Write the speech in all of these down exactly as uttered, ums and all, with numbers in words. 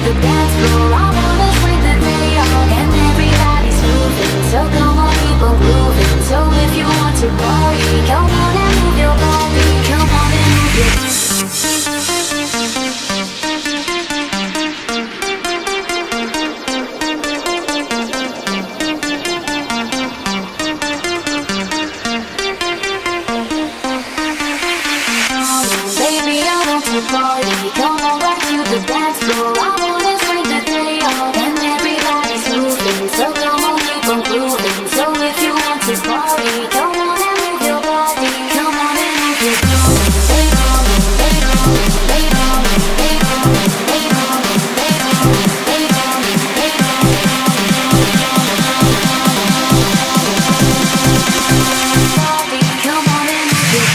the dance floor. I wanna swing the day on, and everybody's moving, so come on, keep on grooving. So if you want to party, come on and move your body. Come on and move your body. Party, come on right to the dance floor. I wanna swing the day on, and everybody's moving, so come on, keep on grooving. So if you want to party, come on and move your body. Come on and move your body. Lay down, lay down, lay down, lay down, lay down, lay down, lay down, lay down, body, come on and move your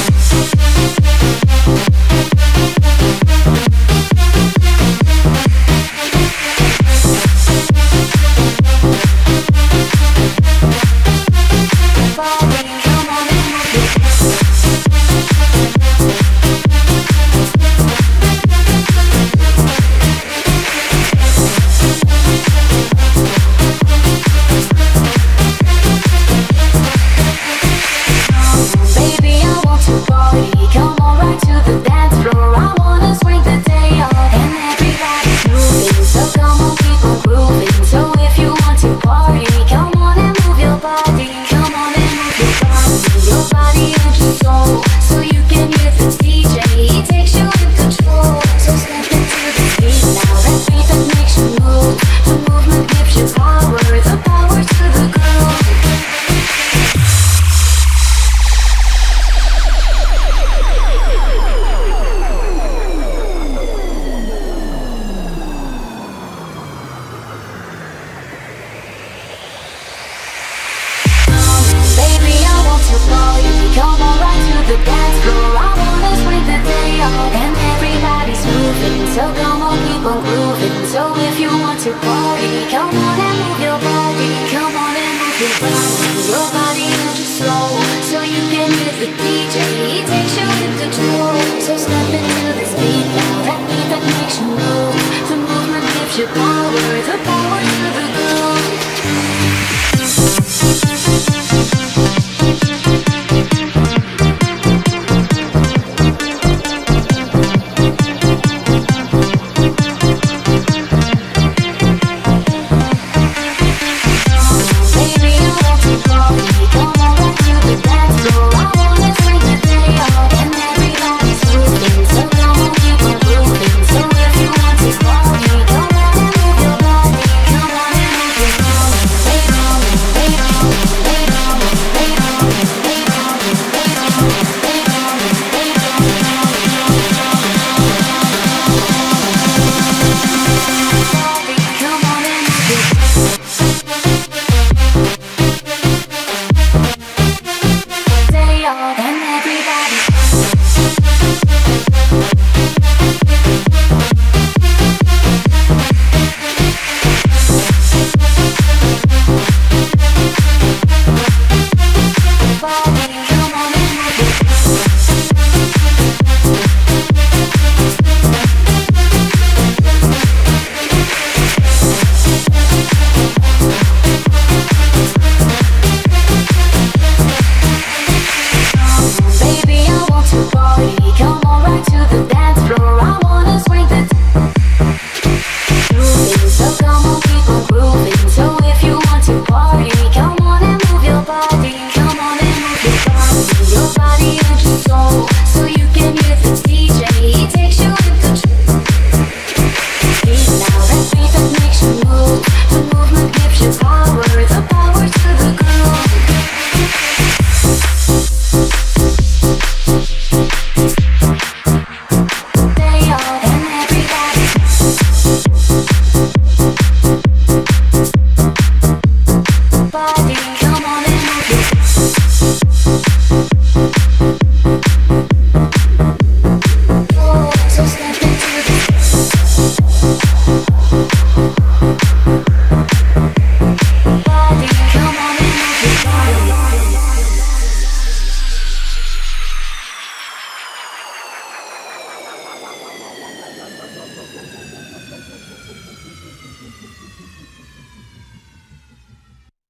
so come on, keep on grooving. So if you want to party, come on and move your body. Come on and move your body. Your body moves slow, so you can hear the D J. He takes you with control. So step into this beat.